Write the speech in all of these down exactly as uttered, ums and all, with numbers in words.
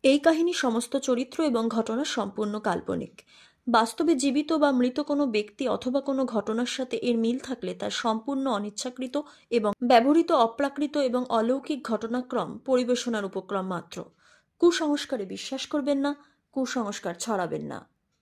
এই কাহিনীর সমস্ত চরিত্র এবং ঘটনা সম্পূর্ণ কাল্পনিক। বাস্তবে জীবিত বা মৃত কোনো ব্যক্তি অথবা কোনো ঘটনার সাথে এর মিল থাকলে তার সম্পূর্ণ অনিচ্ছাকৃত এবং ব্যবহৃত অপ্রাকৃত এবং অলৌকিক ঘটনাক্রম পরিবেশনার উপক্রম মাত্র। কুসংস্কারে বিশ্বাস করবেন না, কুসংস্কার ছড়াবেন না।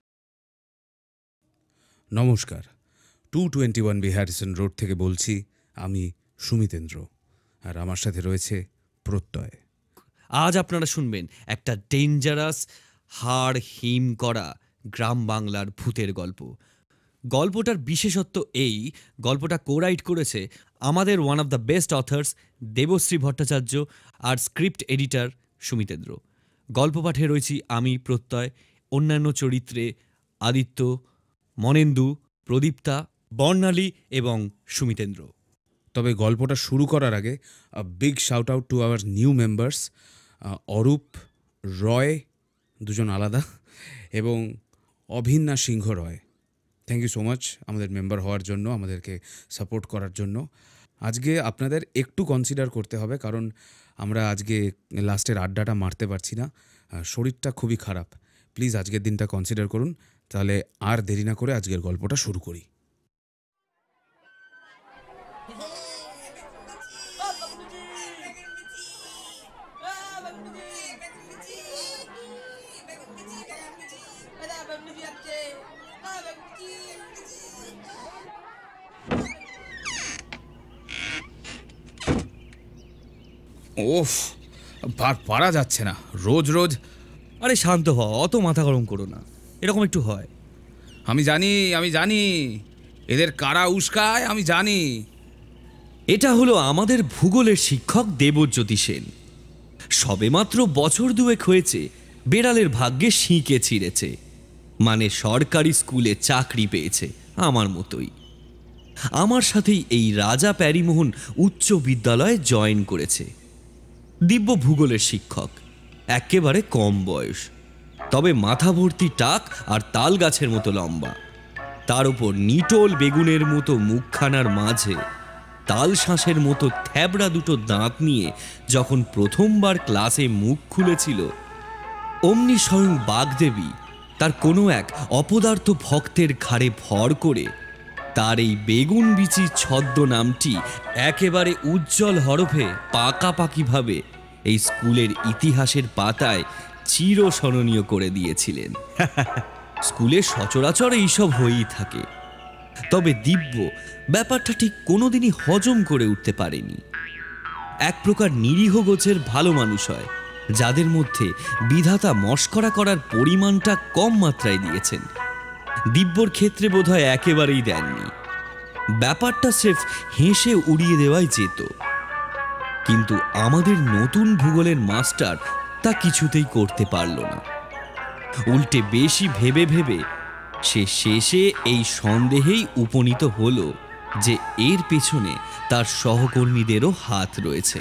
নমস্কার, two twenty one B Harrison road থেকে বলছি। আমি সুমিতেন্দ্র, আর আমার সাথে রয়েছে প্রত্যয়। আজ আপনারা শুনবেন একটা ডেঞ্জারাস, হাড় হিম করা গ্রাম বাংলার ভূতের গল্প। গল্পটার বিশেষত্ব এই, গল্পটা কোরাইট করেছে আমাদের one of the best authors Debashree Bhattacharya আর স্ক্রিপ্ট এডিটর সুমিতেন্দ্র। গল্প পাঠে রয়েছি আমি প্রত্যয়, অন্যান্য চরিত্রে আদিত্য, মনেন্দু, প্রদীপ্তা, বর্ণালী এবং সুমিতেন্দ্র। তবে গল্পটা শুরু করার আগে big shout out to our new members, Arup, Roy, দুজন আলাদা, এবং Abhinna Singha Roy. Thank you so much আমাদের মেম্বার হওয়ার জন্য, আমাদেরকে সাপোর্ট করার জন্য। আজকে আপনাদের একটু কনসিডার করতে হবে, কারণ আমরা আজকে লাস্টের আড্ডাটা মারতে পারছি না, শরীরটা খুবই খারাপ। প্লিজ আজকের দিনটা কনসিডার করুন। তাহলে আর দেরি না করে আজকের গল্পটা শুরু করি। ওফ, পারা যাচ্ছে না রোজ রোজ। আরে শান্ত হ, অত মাথা গরম করো না, এরকম একটু হয়। আমি জানি আমি জানি এদের কারা উস্কায়, আমি জানি। এটা হলো আমাদের ভূগোলের শিক্ষক দেবজ্যোতি সেন। সবেমাত্র বছর দুয়েক হয়েছে বেড়ালের ভাগ্যে শিঁকে ছিঁড়েছে, মানে সরকারি স্কুলে চাকরি পেয়েছে আমার মতোই। আমার সাথেই এই রাজা প্যারিমোহন উচ্চ বিদ্যালয়ে জয়েন করেছে। দিব্য ভূগোলের শিক্ষক, একেবারে কম বয়স, তবে মাথা ভর্তি টাক আর তাল গাছের মতো লম্বা। তার উপর নিটোল বেগুনের মতো মুখখানার মাঝে তাল শাঁসের মতো থ্যাবড়া দুটো দাঁত নিয়ে যখন প্রথমবার ক্লাসে মুখ খুলেছিল, অমনি স্বয়ং বাগদেবী তার কোনো এক অপদার্থ ভক্তের ঘাড়ে ভর করে তার এই বেগুন বিচি ছদ্ম নামটি একেবারে উজ্জ্বল হরফে পাকাপাকিভাবে এই স্কুলের ইতিহাসের পাতায় চিরস্মরণীয় করে দিয়েছিলেন। স্কুলে সচরাচর এইসব হয়েই থাকে, তবে দিব্য ব্যাপারটা ঠিক কোনোদিনই হজম করে উঠতে পারেনি। এক প্রকার নিরীহ গোছের ভালো মানুষ হয়, যাদের মধ্যে বিধাতা মস্করা করার পরিমাণটা কম মাত্রায় দিয়েছেন। দিব্যর ক্ষেত্রে বোধহয় একেবারেই দেননি। ব্যাপারটা স্রেফ হেসে উড়িয়ে দেওয়াই যেত, কিন্তু আমাদের নতুন ভূগোলের মাস্টার তা কিছুতেই করতে পারল না। উল্টে বেশি ভেবে ভেবে সে শেষে এই সন্দেহেই উপনীত হল যে এর পেছনে তার সহকর্মীদেরও হাত রয়েছে।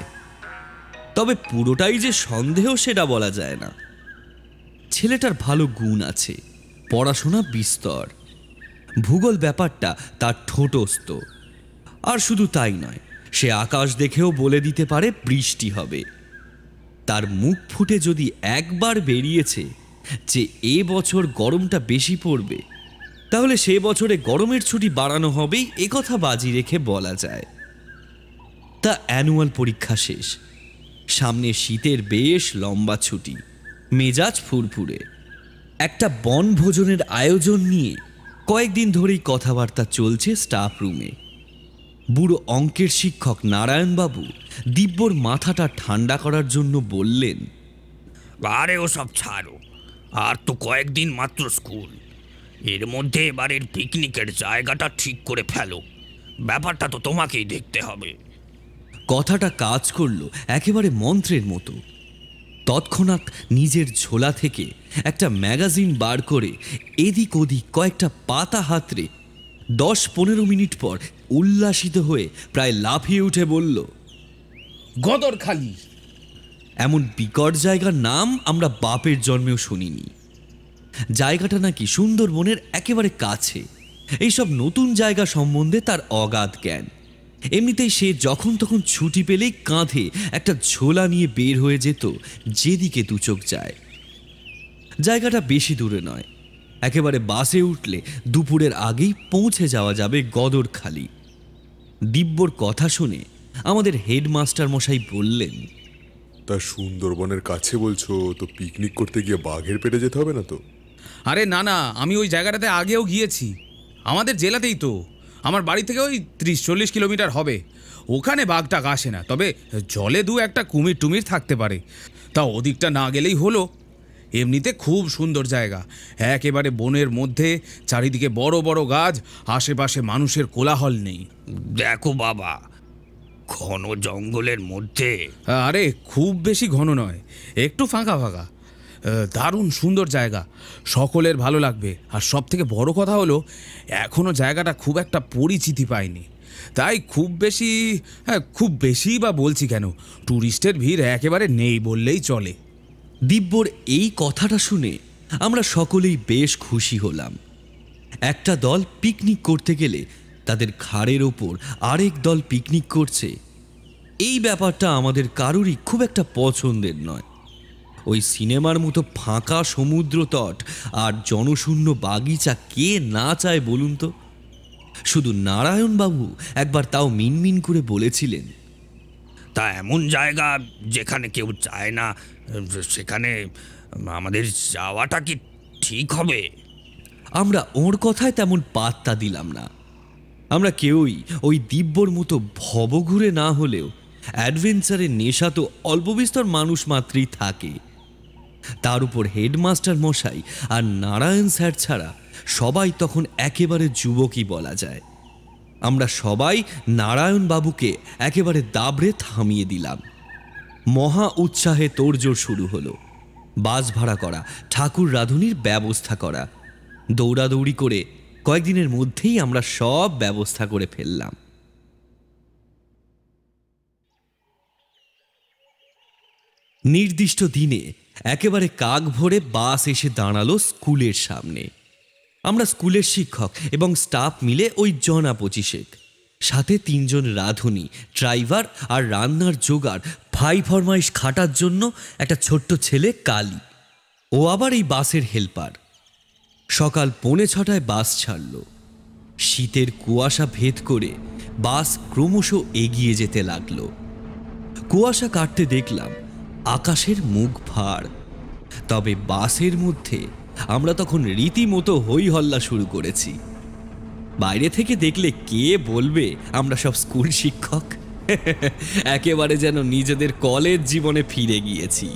তবে পুরোটাই যে সন্দেহ সেটা বলা যায় না। ছেলেটার ভালো গুণ আছে, পড়াশোনা বিস্তর, ভূগোল ব্যাপারটা তার ঠোঁটস্থ। আর শুধু তাই নয়, সে আকাশ দেখেও বলে দিতে পারে বৃষ্টি হবে। তার মুখ ফুটে যদি একবার বেরিয়েছে যে এ বছর গরমটা বেশি পড়বে, তাহলে সে বছরে গরমের ছুটি বাড়ানো হবেই, একথা বাজি রেখে বলা যায়। তা অ্যানুয়াল পরীক্ষা শেষ, সামনে শীতের বেশ লম্বা ছুটি, মেজাজ ফুরফুরে। একটা বনভোজনের আয়োজন নিয়ে কয়েকদিন ধরেই কথাবার্তা চলছে স্টাফ রুমে। বুড়ো অঙ্কের শিক্ষক নারায়ণবাবু দিব্যর মাথাটা ঠান্ডা করার জন্য বললেন, আরে ওসব ছাড়ো, আর তো কয়েকদিন মাত্র স্কুল। এর মধ্যে এবারের পিকনিকের জায়গাটা ঠিক করে ফেলো, ব্যাপারটা তো তোমাকেই দেখতে হবে। কথাটা কাজ করলো একেবারে মন্ত্রের মতো। তৎক্ষণাৎ নিজের ঝোলা থেকে একটা ম্যাগাজিন বার করে এদিক ওদিক কয়েকটা পাতা হাতড়ে দশ পনেরো মিনিট পর উল্লাসিত হয়ে প্রায় লাফিয়ে উঠে বলল, গদরখালি। এমন বিকট জায়গার নাম আমরা বাপের জন্মেও শুনিনি। জায়গাটা নাকি সুন্দরবনের একেবারে কাছে। এইসব নতুন জায়গা সম্বন্ধে তার অগাধ জ্ঞান। এমনিতেই সে যখন তখন ছুটি পেলেই কাঁধে একটা ঝোলা নিয়ে বের হয়ে যেত যেদিকে দুচোখ যায়। জায়গাটা বেশি দূরে নয়, একেবারে বাসে উঠলে দুপুরের আগেই পৌঁছে যাওয়া যাবে গদরখালি। দিব্যর কথা শুনে আমাদের হেডমাস্টার মশাই বললেন, তা সুন্দরবনের কাছে বলছো তো, পিকনিক করতে গিয়ে বাঘের পেটে যেতে হবে না তো? আরে না না, আমি ওই জায়গাটাতে আগেও গিয়েছি, আমাদের জেলাতেই তো। আমার বাড়ি থেকে ওই ত্রিশ চল্লিশ কিলোমিটার হবে। ওখানে বাঘটাক আসে না, তবে জলে দু একটা কুমির টুমির থাকতে পারে। তা ওদিকটা না গেলেই হলো। এমনিতে খুব সুন্দর জায়গা, একেবারে বনের মধ্যে, চারিদিকে বড় বড় গাছ, আশেপাশে মানুষের কোলাহল নেই। দেখো বাবা, ঘন জঙ্গলের মধ্যে। আরে খুব বেশি ঘন নয়, একটু ফাঁকা ফাঁকা, দারুণ সুন্দর জায়গা, সকলের ভালো লাগবে। আর সব থেকে বড় কথা হলো, এখনও জায়গাটা খুব একটা পরিচিতি পায়নি, তাই খুব বেশি, হ্যাঁ খুব বেশি বা বলছি কেন, ট্যুরিস্টের ভিড় একেবারে নেই বললেই চলে। দিব্যর এই কথাটা শুনে আমরা সকলেই বেশ খুশি হলাম। একটা দল পিকনিক করতে গেলে তাদের ঘাড়ের ওপর আরেক দল পিকনিক করছে, এই ব্যাপারটা আমাদের কারোরই খুব একটা পছন্দের নয়। ওই সিনেমার মতো ফাঁকা সমুদ্র তট আর জনশূন্য বাগিচা কে না চায় বলুন তো? শুধু নারায়ণবাবু একবার তাও মিনমিন করে বলেছিলেন, তা এমন জায়গা যেখানে কেউ চায় না, সেখানে আমাদের যাওয়াটা কি ঠিক হবে? আমরা ওর কথায় তেমন পাত্তা দিলাম না। আমরা কেউই ওই দিব্যর মতো ভবঘুরে না হলেও অ্যাডভেঞ্চারের নেশা তো অল্প বিস্তর মানুষ মাত্রই থাকে। তার উপর হেডমাস্টার মশাই আর নারায়ণ স্যার ছাড়া সবাই তখন একেবারে যুবকই বলা যায়। আমরা সবাই নারায়ণবাবুকে একেবারে দাবড়ে থামিয়ে দিলাম। মহা উৎসাহে তোড়জোড় শুরু হলো। বাস ভাড়া করা, ঠাকুর রাঁধুনির ব্যবস্থা করা, দৌড়াদৌড়ি করে কয়েকদিনের মধ্যেই আমরা সব ব্যবস্থা করে ফেললাম। নির্দিষ্ট দিনে একেবারে কাক ভরে বাস এসে দাঁড়ালো স্কুলের সামনে। আমরা স্কুলের শিক্ষক এবং স্টাফ মিলে ওই জনা পঁচিশেক, সাথে তিনজন রাঁধুনি, ড্রাইভার আর রান্নার জোগাড়, ভাই ফরমাইশ খাটার জন্য একটা ছোট্ট ছেলে কালী, ও আবার এই বাসের হেল্পার। সকাল পৌনে ছটায় বাস ছাড়ল। শীতের কুয়াশা ভেদ করে বাস ক্রমশ এগিয়ে যেতে লাগলো। কুয়াশা কাটতে দেখলাম আকাশের মুখ ভার, তবে বাসের মধ্যে আমরা তখন রীতিমতো হই হল্লা শুরু করেছি। বাইরে থেকে দেখলে কে বলবে আমরা সব স্কুল শিক্ষক? একেবারে যেন নিজেদের কলেজ জীবনে ফিরে গিয়েছি।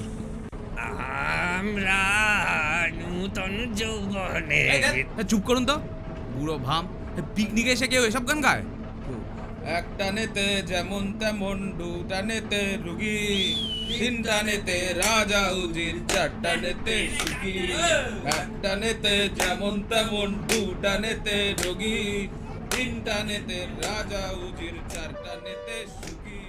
আমরা নূতন যৌবনে। চুপ করুন তো, বুড়ো ভাম, পিকনিকে এসে কেউ এসব গান গায়? একটা নেতে যেমন তেমন, দুটা নেতে রুগী, তিনটা নেতে রাজা উজির, চারটা নেতে সুখী। একটা নেতে যেমন তেমন, দুটা নেতে রুগী, তিনটা নেতে রাজা উজির, চারটা নেতে সুখী।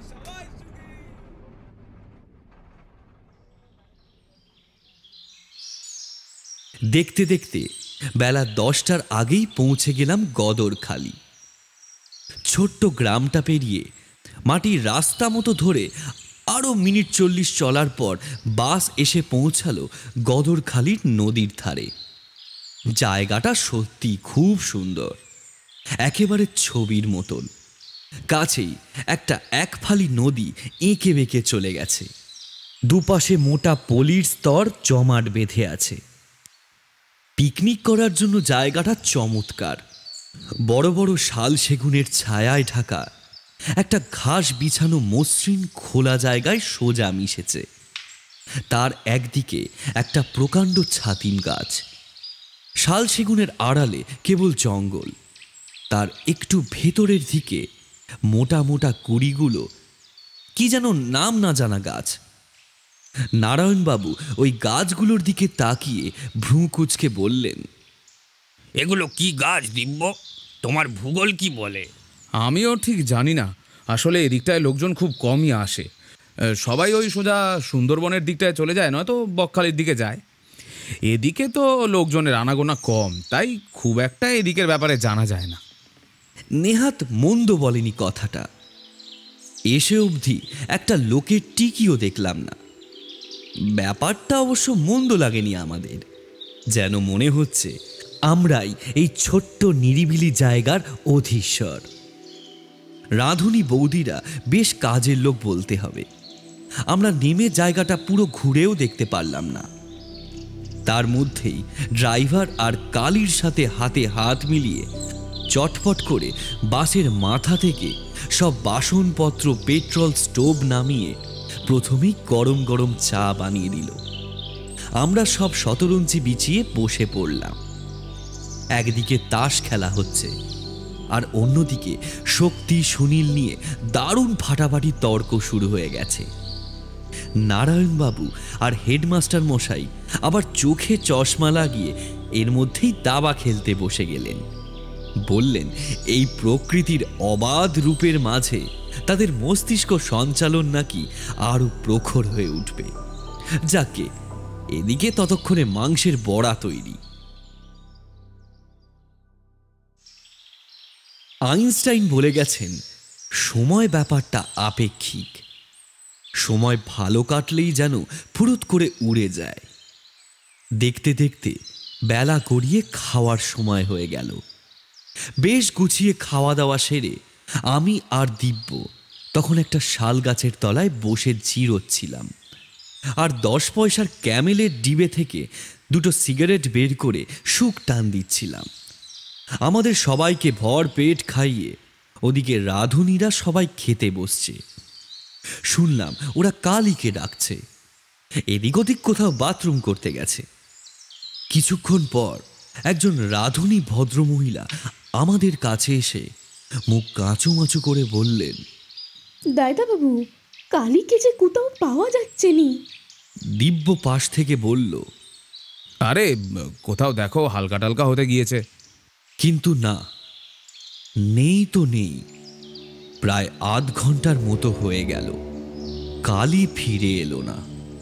দেখতে দেখতে বেলা দশটার আগেই পৌঁছে গেলাম গদরখালি। ছোট্ট গ্রামটা পেরিয়ে মাটির রাস্তা মতো ধরে আরও মিনিট চল্লিশ চলার পর বাস এসে পৌঁছালো গদরখালির নদীর ধারে। জায়গাটা সত্যি খুব সুন্দর, একেবারে ছবির মতন। কাছেই একটা একফালি নদী এঁকে বেঁকে চলে গেছে, দুপাশে মোটা পলির স্তর জমাট বেঁধে আছে। পিকনিক করার জন্য জায়গাটা চমৎকার। বড় বড় শাল সেগুনের ছায়ায় ঢাকা একটা ঘাস বিছানো মসৃণ খোলা জায়গায় সোজা মিশেছে। তার একদিকে একটা প্রকাণ্ড ছাতিম গাছ, শাল সেগুনের আড়ালে কেবল জঙ্গল। তার একটু ভেতরের দিকে মোটা মোটা কুড়িগুলো কি যেন নাম না জানা গাছ। নারায়ণবাবু ওই গাছগুলোর দিকে তাকিয়ে ভ্রু কুঁচকে বললেন, এগুলো কি গাছ দিব্য? তোমার ভূগোল কি বলে? আমিও ঠিক জানি না, আসলে এদিকটায় লোকজন খুব কমই আসে। সবাই ওই সোজা সুন্দরবনের দিকটায় চলে যায়, নয়তো বকখালির দিকে যায়। এদিকে তো লোকজনের আনাগোনা কম, তাই খুব একটা এদিকের ব্যাপারে জানা যায় না। নেহাত মন্দ বলেনি কথাটা। এসে অবধি একটা লোকের টিকিও দেখলাম না। ব্যাপারটা অবশ্য মন্দ লাগেনি আমাদের। যেন মনে হচ্ছে আমরাই এই ছোট্ট নিরিবিলি জায়গার অধীশ্বর। রাঁধুনি বৌদিরা বেশ কাজের লোক বলতে হবে। আমরা নেমে জায়গাটা পুরো ঘুরেও দেখতে পারলাম না। তার মধ্যেই ড্রাইভার আর কালীর সাথে হাতে হাত মিলিয়ে চটপট করে বাসের মাথা থেকে সব বাসনপত্র, পেট্রোল স্টোভ নামিয়ে প্রথমেই গরম গরম চা বানিয়ে দিল। আমরা সব শতরঞ্চি বিছিয়ে বসে পড়লাম। একদিকে তাস খেলা হচ্ছে, আর অন্যদিকে শক্তি সুনীল নিয়ে দারুণ ফাটাফাটি তর্ক শুরু হয়ে গেছে। নারায়ণবাবু আর হেডমাস্টার মশাই আবার চোখে চশমা লাগিয়ে এর মধ্যেই দাবা খেলতে বসে গেলেন। বললেন এই প্রকৃতির অবাধ রূপের মাঝে তাদের মস্তিষ্ক সঞ্চালন নাকি আরো প্রখর হয়ে উঠবে। যাকে এদিকে ততক্ষণে মাংসের বড়া তৈরি। আইনস্টাইন বলে গেছেন, সময় ব্যাপারটা আপেক্ষিক। সময় ভালো কাটলেই যেন ফুরুত করে উড়ে যায়। দেখতে দেখতে বেলা গড়িয়ে খাওয়ার সময় হয়ে গেল। বেশ গুছিয়ে খাওয়া দাওয়া সেরে আমি আর দিব্য তখন একটা শাল গাছের তলায় বসে জিরোচ্ছিলাম, আর দশ পয়সার ক্যামেলের ডিবে থেকে দুটো সিগারেট বের করে সুখ টান দিচ্ছিলাম। আমাদের সবাইকে ভর পেট খাইয়ে ওদিকে রাঁধুনিরা সবাই খেতে বসছে। শুনলাম ওরা কালীকে ডাকছে, এদিক ওদিক কোথাও বাথরুম করতে গেছে। কিছুক্ষণ পর একজন রাঁধুনি ভদ্রমহিলা আমাদের কাছে এসে মুখ কাঁচু মাচু করে বললেন, দাদা বাবু, কালীকে যে কোথাও পাওয়া যাচ্ছে নি। দিব্য পাশ থেকে বলল, আরে কোথাও দেখো, হালকা টালকা হতে গিয়েছে। কিন্তু না, নেই তো নেই। প্রায় আধ ঘন্টার মতো হয়ে গেল, কালী ফিরে এলো না।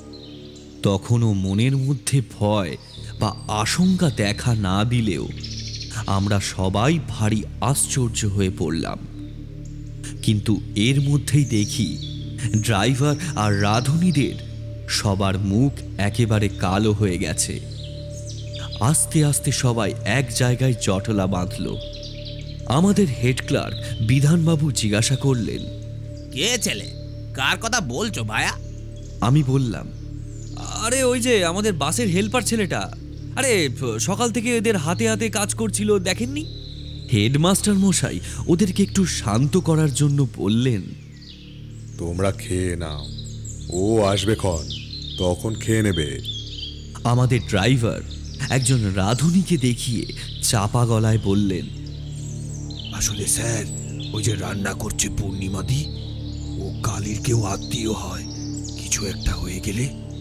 তখনও মনের মধ্যে ভয় বা আশঙ্কা দেখা না দিলেও আমরা সবাই ভারী আশ্চর্য হয়ে পড়লাম। কিন্তু এর মধ্যেই দেখি ড্রাইভার আর রাঁধুনিদের সবার মুখ একেবারে কালো হয়ে গেছে। আস্তে আস্তে সবাই এক জায়গায় জটলা বাঁধল। আমাদের হেড ক্লার্ক বিধানবাবু জিজ্ঞাসা করলেন, কে ছেলে, কার কথা বলছো ভায়া? আমি বললাম, আরে ওই যে আমাদের বাসের হেল্পার ছেলেটা, আরে সকাল থেকে এদের হাতে হাতে কাজ করছিল, দেখেননি? হেডমাস্টার মশাই ওদেরকে একটু শান্ত করার জন্য বললেন, তোমরা খেয়ে নাও, ও আসবে ক্ষণ, তখন খেয়ে নেবে। আমাদের ড্রাইভার একজন রাঁধুনিকে দেখিয়ে চাপা গলায় বললেন, আসলে স্যার, ওই যে রান্না করছে পূর্ণিমাদি, ও কালীর কেউ আত্মীয় হয়। কিছু একটা হয়ে গেলে।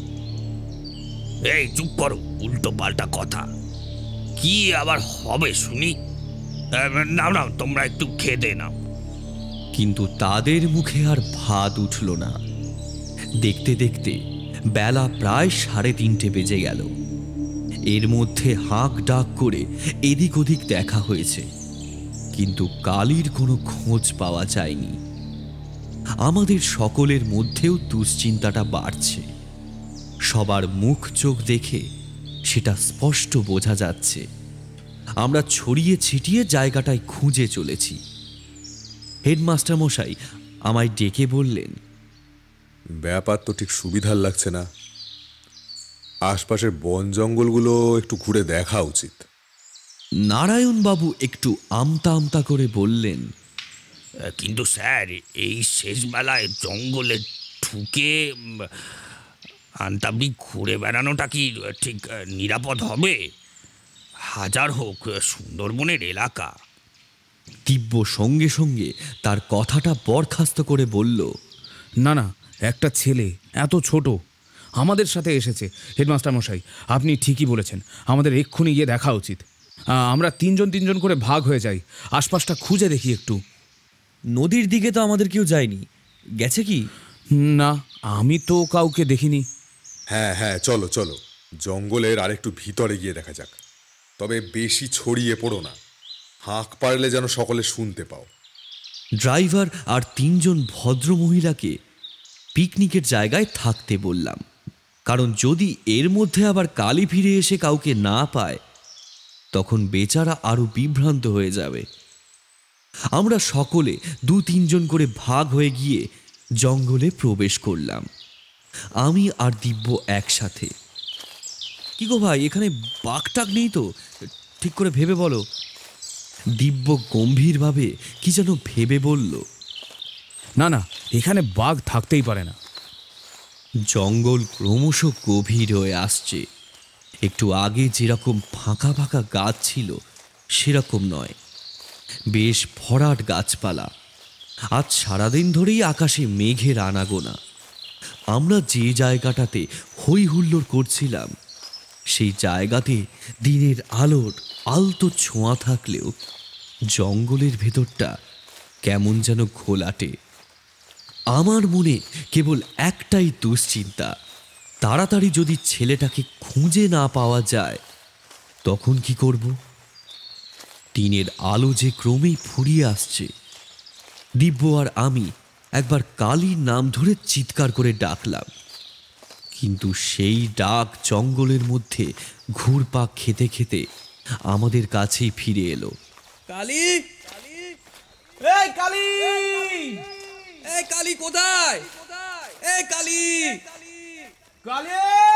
এই চুপ করো, উল্টো পাল্টা কথা। কি আবার হবে শুনি? নাও নাও, তোমরা একটু খেতে নাও। কিন্তু তাদের মুখে আর ভাত উঠল না। দেখতে দেখতে বেলা প্রায় সাড়ে তিনটে বেজে গেল। এর মধ্যে হাঁক ডাক করে এদিক ওদিক দেখা হয়েছে, কিন্তু কালীর কোনো খোঁজ পাওয়া যায়নি। আমাদের সকলের মধ্যেও দুশ্চিন্তাটা বাড়ছে। সবার মুখ চোখ দেখে সেটা স্পষ্ট বোঝা যাচ্ছে। আমরা ছড়িয়ে ছিটিয়ে জায়গাটায় খুঁজে চলেছি। হেডমাস্টার মশাই আমায় ডেকে বললেন, ব্যাপার তো ঠিক সুবিধার লাগছে না। আশপাশের বন জঙ্গলগুলো একটু ঘুরে দেখা উচিত। নারায়ণবাবু একটু আমতা আমতা করে বললেন, কিন্তু স্যার, এই শেষ বেলায় জঙ্গলে ঢুকে আন্তাবড়ি ঘুরে বেড়ানোটা কি ঠিক নিরাপদ হবে? হাজার হোক সুন্দরবনের এলাকা। দিব্য সঙ্গে সঙ্গে তার কথাটা বরখাস্ত করে বলল, না না, একটা ছেলে এত ছোট আমাদের সাথে এসেছে। হেডমাস্টার মশাই, আপনি ঠিকই বলেছেন, আমাদের এক্ষুনি গিয়ে দেখা উচিত। আমরা তিনজন তিনজন করে ভাগ হয়ে যাই, আশপাশটা খুঁজে দেখি একটু। নদীর দিকে তো আমাদের কেউ যায়নি, গেছে কি? না, আমি তো কাউকে দেখিনি। হ্যাঁ হ্যাঁ, চলো চলো, জঙ্গলের আরেকটু ভিতরে গিয়ে দেখা যাক। তবে বেশি ছড়িয়ে পড়ো না, হাঁক পারলে যেন সকলে শুনতে পাও। ড্রাইভার আর তিনজন ভদ্র মহিলাকে পিকনিকের জায়গায় থাকতে বললাম। কারণ যদি এর মধ্যে আবার কালী ফিরে এসে কাউকে না পায়, তখন বেচারা আরো বিভ্রান্ত হয়ে যাবে। আমরা সকলে দু তিনজন করে ভাগ হয়ে গিয়ে জঙ্গলে প্রবেশ করলাম, আমি আর দিব্য একসাথে। কি গো ভাই, এখানে বাঘটাক নেই তো? ঠিক করে ভেবে বলো। দিব্য গম্ভীরভাবে কি যেন ভেবে বলল। না না, এখানে বাঘ থাকতেই পারে না। জঙ্গল ক্রমশ গভীর হয়ে আসছে। একটু আগে যেরকম ফাঁকা ফাঁকা গাছ ছিল সেরকম নয়, বেশ ভরাট গাছপালা। আজ সারাদিন ধরেই আকাশে মেঘের আনাগোনা। আমরা যে জায়গাটাতে হই হুল্লোড় করছিলাম সেই জায়গাতে দিনের আলোর আলতো ছোঁয়া থাকলেও জঙ্গলের ভেতরটা কেমন যেন ঘোলাটে। আমার মনে কেবল একটাই দুশ্চিন্তা, তাড়াতাড়ি যদি ছেলেটাকে খুঁজে না পাওয়া যায় তখন কি করব? দিনের আলো যে ক্রমেই ফুরিয়ে আসছে। দিব্য আর আমি একবার কালীর নাম ধরে চিৎকার করে ডাকলাম, কিন্তু সেই ডাক জঙ্গলের মধ্যে ঘুরপাক খেতে খেতে আমাদের কাছেই ফিরে এলো। কালী, এই কালী, এই কালী কোথায়? এই কালী, কালী!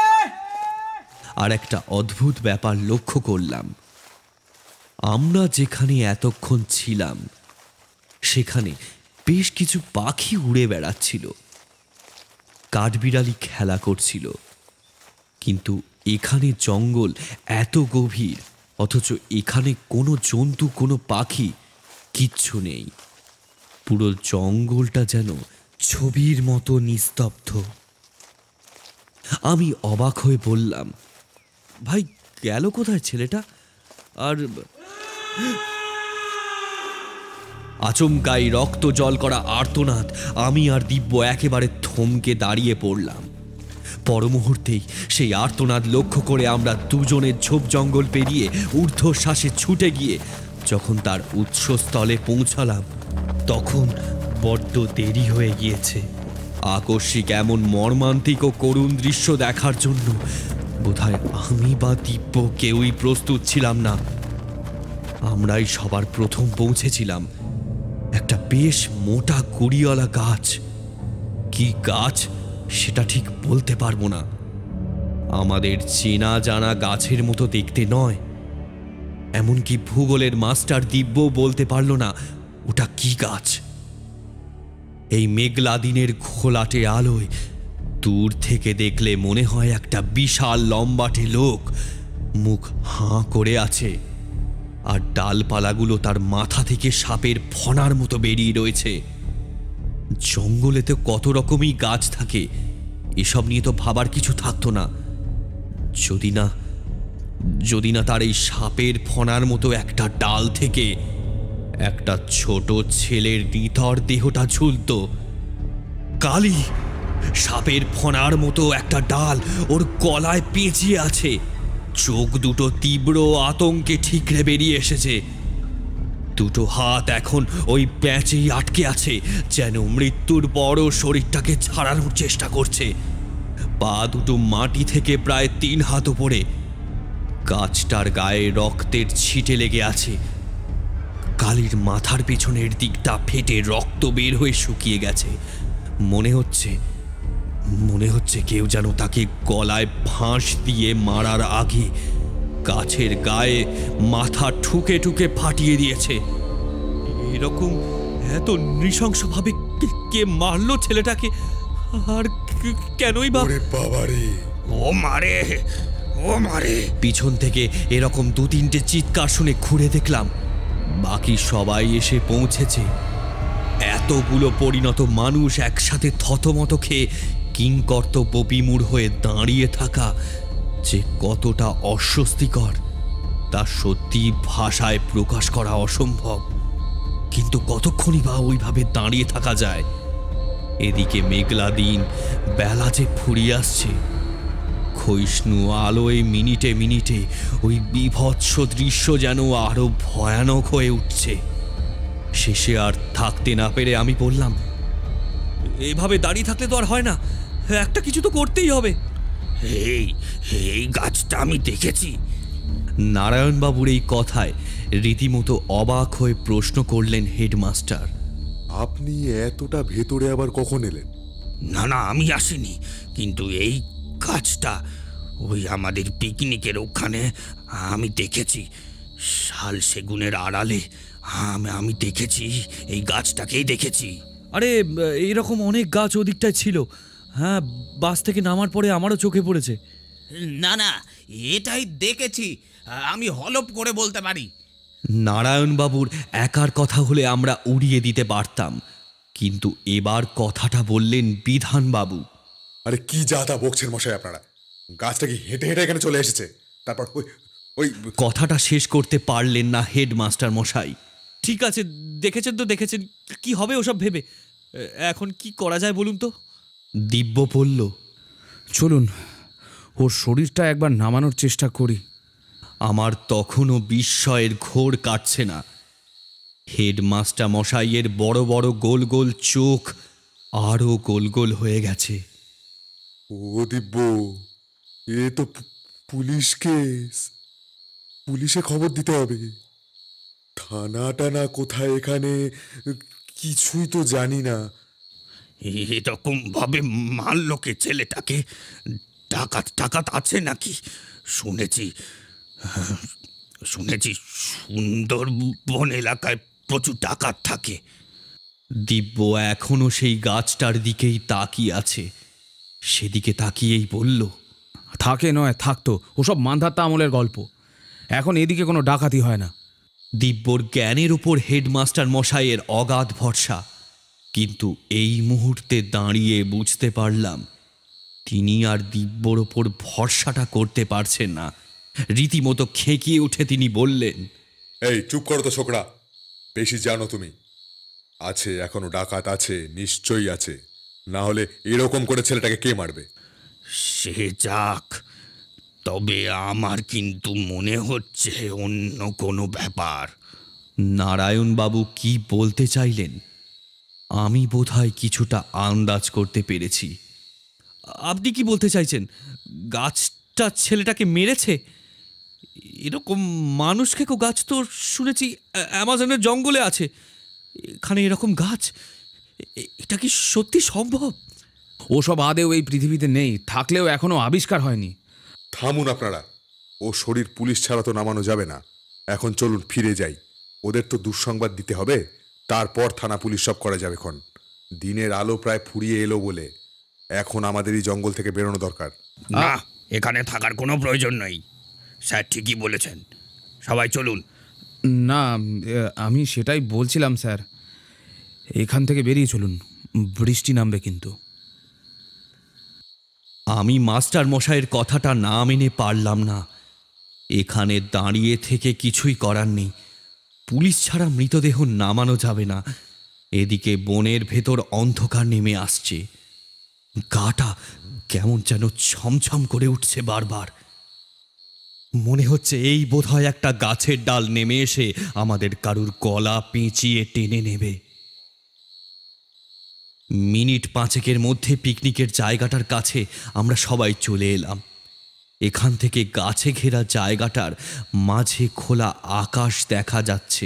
আর একটা অদ্ভুত ব্যাপার লক্ষ্য করলাম। আমরা যেখানে এতক্ষণ ছিলাম সেখানে বেশ কিছু পাখি উড়ে বেড়াচ্ছিল, কাঠবিড়ালি খেলা করছিল। কিন্তু এখানে জঙ্গল এত গভীর, অথচ এখানে কোনো জন্তু, কোনো পাখি কিচ্ছু নেই। পুরো জঙ্গলটা যেন ছবির মতো নিস্তব্ধ। আমি অবাক হয়ে বললাম, ভাই গেল কোথায় ছেলেটা? আর আচমকাই রক্ত জল করা আর্তনাদ, আমি আর দিব্য একেবারে থমকে দাঁড়িয়ে পড়লাম। পর মুহূর্তেই সেই আর্তনাদ লক্ষ্য করে আমরা দুজনের ঝোপ জঙ্গল পেরিয়ে ঊর্ধ্বশ্বাসে ছুটে গিয়ে যখন তার উৎসস্থলে পৌঁছালাম তখন বড্ড দেরি হয়ে গিয়েছে। আকস্মিক এমন মর্মান্তিক ও করুণ দৃশ্য দেখার জন্য বোধহয় আমি বা দিব্য কেউই প্রস্তুত ছিলাম না। আমরাই সবার প্রথম পৌঁছেছিলাম একটা বেশ মোটা কুড়িওয়ালা গাছ। কি গাছ সেটা ঠিক বলতে পারবো না, আমাদের চেনা জানা গাছের মতো দেখতে নয়। এমনকি ভূগোলের মাস্টার দিব্য বলতে পারল না ওটা কি গাছ। এই মেঘলা দিনের ঘোলাটে আলোয় দূর থেকে দেখলে মনে হয় একটা বিশাল লম্বাটে লোক মুখ হাঁ করে আছে, আর ডালপালাগুলো তার মাথা থেকে সাপের ফণার মতো বেরিয়ে রয়েছে। জঙ্গলে তো কত রকমই গাছ থাকে, এসব নিয়ে তো ভাবার কিছু থাকতো না, যদি না যদি না তার এই সাপের ফণার মতো একটা ডাল থেকে একটা ছোট ছেলের নিথর দেহটা ঝুলত। কালী! সাপের ফণার মতো একটা ডাল ওর গলায় পেঁচিয়ে আছে, চোখ দুটো তীব্র আতঙ্কে ঠিকরে বেরিয়ে এসেছে। দুটো হাত এখন ওই প্যাঁচেই আটকে আছে, যেন মৃত্যুর পরও শরীরটাকে ছাড়ানোর চেষ্টা করছে। পা দুটো মাটি থেকে প্রায় তিন হাত উপরে। গাছটার গায়ে রক্তের ছিটে লেগে আছে। কালীর মাথার পেছনের দিকটা ফেটে রক্ত বের হয়ে শুকিয়ে গেছে। মনে হচ্ছে মনে হচ্ছে কেউ যেন তাকে গলায় ফাঁস দিয়ে মারার আগে গাছের গায়ে মাথা ঠুকে ঠুকে ফাটিয়ে দিয়েছে। এরকম এত নৃশংসভাবে কে মারলো ছেলেটাকে, আর কেনই বা? বাবারে, ও মারে, ও মারে! পিছন থেকে এরকম দু তিনটে চিৎকার শুনে ঘুরে দেখলাম বাকি সবাই এসে পৌঁছেছে। এতগুলো পরিণত মানুষ একসাথে থতমত খেয়ে কিংকর্তব্য বিমূঢ় হয়ে দাঁড়িয়ে থাকা যে কতটা অস্বস্তিকর তা সত্যি ভাষায় প্রকাশ করা অসম্ভব। কিন্তু কতক্ষণই বা ওইভাবে দাঁড়িয়ে থাকা যায়? এদিকে মেঘলা দিন, বেলা যে ফুরিয়ে আসছে। ক্ষয়িষ্ণু আলোয় মিনিটে মিনিটে ওই বীভৎস দৃশ্য যেন আরো ভয়ানক হয়ে উঠছে। শেষে আর থাকতে না পেরে আমি বললাম, এভাবে দাঁড়িয়ে থাকলে তো আর হয় না, একটা কিছু তো করতেই হবে। এই এই গাছটা আমি দেখেছি। নারায়ণবাবুর এই কথায় রীতিমতো অবাক হয়ে প্রশ্ন করলেন হেডমাস্টার। আপনি এতটা ভেতরে আবার কখন এলেন? না না, আমি আসিনি, কিন্তু এই গাছটা ওই আমাদের পিকনিকের ওখানে আমি দেখেছি। শাল সেগুনের আড়ালে আমি আমি দেখেছি, এই গাছটাকেই দেখেছি। আরে এইরকম অনেক গাছ ওদিকটায় ছিল। হ্যাঁ, বাস থেকে নামার পরে আমারও চোখে পড়েছে। না না, এটাই দেখেছি, আমি হলপ করে বলতে পারি। নারায়ণবাবুর একার কথা হলে আমরা উড়িয়ে দিতে পারতাম, কিন্তু এবার কথাটা বললেন বিধানবাবু। আরে কি যা তা বকছেন মশাই আপনারা? গাছটা কি হেঁটে হেঁটে এখানে চলে এসেছে? তারপর ওই ওই কথাটা শেষ করতে পারলেন না হেডমাস্টার মশাই। ঠিক আছে, দেখেছেন তো দেখেছেন, কি হবে ওসব ভেবে? এখন কি করা যায় বলুন তো? দিব্য বলল, চলুন ওর শরীরটা একবার নামানোর চেষ্টা করি। আমার তখনও বিস্ময়ের ঘোর কাটছে না। হেডমাস্টার মশাইয়ের বড় বড় গোল গোল চোখ আরও গোল গোল হয়ে গেছে। ও দিব্য, এ তো পুলিশ কেস, পুলিশে খবর দিতে হবে। থানাটা না কোথায় এখানে, কিছুই তো জানি না। এরকম ভাবে মারলো কে ছেলেটাকে? ডাকাত টাকাত আছে নাকি? শুনেছি শুনেছি সুন্দরবন এলাকায় প্রচুর ডাকাত থাকে। দিব্য এখনো সেই গাছটার দিকেই তাকিয়ে আছে। সেদিকে তাকিয়েই বলল, থাকে নয় থাকতো, ওসব মান্ধাত্তা আমলের গল্প। এখন এদিকে কোনো ডাকাতি হয় না। দিব্যর জ্ঞানের উপর হেডমাস্টার মশাইয়ের অগাধ ভরসা, কিন্তু এই মুহূর্তে দাঁড়িয়ে বুঝতে পারলাম তিনি আর দিব্যর ওপর ভরসাটা করতে পারছেন না। রীতিমতো খেকিয়ে উঠে তিনি বললেন, এই চুপ করো তো ছোকরা, বেশি জানো তুমি। আছে, এখনো ডাকাত আছে, নিশ্চয়ই আছে, না হলে এরকম করে ছেলেটাকে কে মারবে? সে যাক, তবে আমার কিন্তু মনে হচ্ছে অন্য কোনো ব্যাপার। নারায়ণবাবু কি বলতে চাইলেন আমি বোধহয় কিছুটা আন্দাজ করতে পেরেছি। আপনি কি বলতে চাইছেন? গাছটা ছেলেটাকে মেরেছে? এরকম মানুষ খেকো গাছ তো শুনেছি অ্যামাজনের জঙ্গলে আছে, এখানে এরকম গাছ, এটা কি সত্যি সম্ভব? ওসব আদেও এই পৃথিবীতে নেই, থাকলেও এখনো আবিষ্কার হয়নি। থামুন আপনারা, ও শরীর পুলিশ ছাড়া তো নামানো যাবে না। এখন চলুন ফিরে যাই, ওদের তো দুঃসংবাদ দিতে হবে, তারপর থানা পুলিশ সব করা যাবে। এখন দিনের আলো প্রায় ফুরিয়ে এলো বলে এখন আমাদের এই জঙ্গল থেকে বেরোনো দরকার। না, এখানে থাকার কোনো প্রয়োজন নেই, স্যার ঠিকই বলেছেন, সবাই চলুন। না, আমি সেটাই বলছিলাম স্যার, এখান থেকে বেরিয়ে চলুন, বৃষ্টি নামবে কিন্তু। আমি মাস্টার মশাইয়ের কথাটা না মেনে পারলাম না। এখানে দাঁড়িয়ে থেকে কিছুই করার নেই, পুলিশ ছাড়া মৃতদেহ নামানো যাবে না। এদিকে বনের ভেতর অন্ধকার নেমে আসছে, গাটা কেমন যেন ছমছম করে উঠছে বারবার। মনে হচ্ছে এই বোধহয় একটা গাছের ডাল নেমে এসে আমাদের কারুর গলা পেঁচিয়ে টেনে নেবে। মিনিট পাঁচেকের মধ্যে পিকনিকের জায়গাটার কাছে আমরা সবাই চলে এলাম। এখান থেকে গাছে ঘেরা জায়গাটার মাঝে খোলা আকাশ দেখা যাচ্ছে।